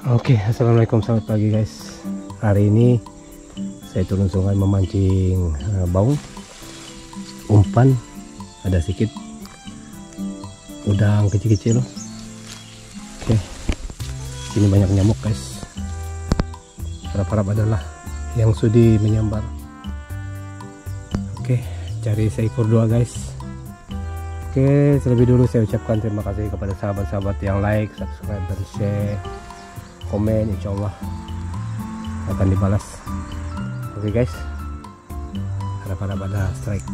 Oke, assalamualaikum, selamat pagi guys. Hari ini saya turun sungai memancing baung, umpan, ada sedikit udang kecil-kecil. Oke, sini banyak nyamuk guys. Harap-harap adalah yang sudi menyambar. Oke, cari seekor dua guys. Oke, terlebih dulu saya ucapkan terima kasih kepada sahabat-sahabat yang like, subscribe, dan share, komen. Insya Allah akan dibalas. Oke guys, harap-harap ada strike.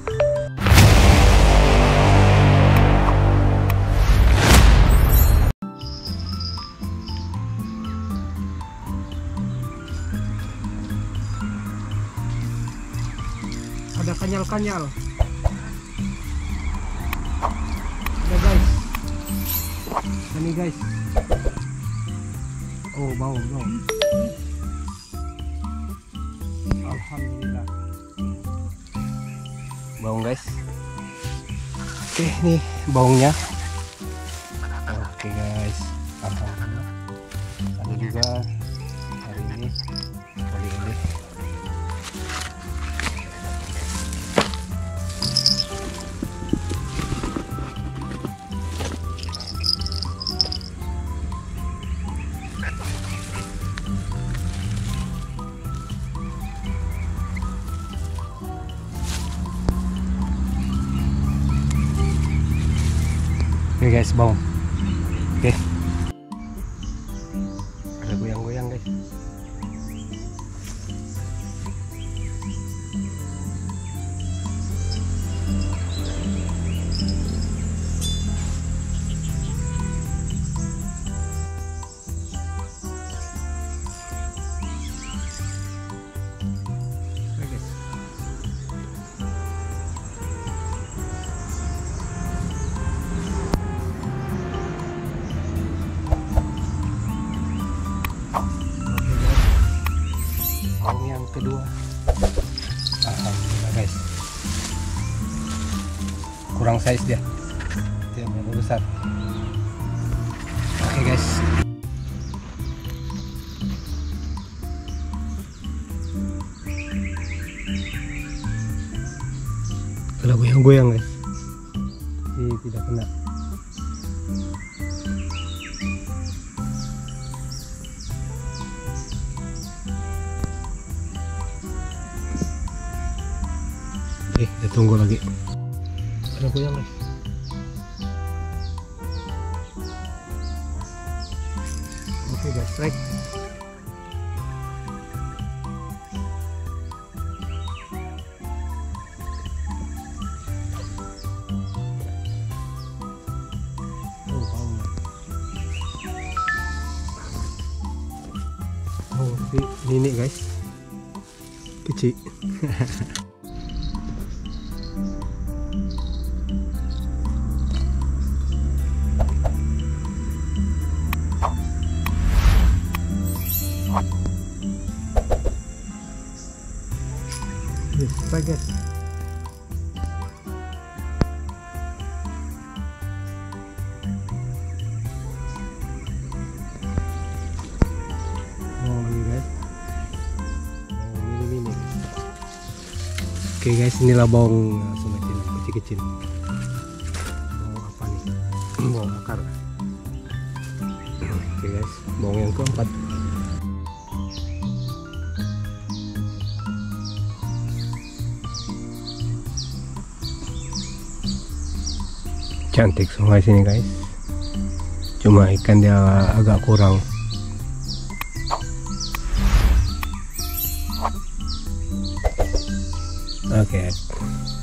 Ada kanyal-kanyal. Ada guys. Ini guys. Oh, baung. Alhamdulillah. Baung guys. Oke, nih baungnya. Oke guys. Alhamdulillah. Ada juga hari ini oli-oli. Oke guys, baung. Oke. Ada goyang-goyang guys. Yang kedua, alhamdulillah guys, kurang size dia, yang lebih besar. Oke guys, ada goyang-goyang guys, tidak kena. Kita tunggu lagi. Ada goyang guys. Oke guys, strike. Oh, ini guys, kecil. Strike guys. Oh ini guys. Oh ini. Oke guys, inilah baung semacam kecil-kecil. Baung apa nih? Baung akar. Oke guys, baung yang keempat. Cantik sungai sini guys, cuma ikan dia agak kurang. Oke.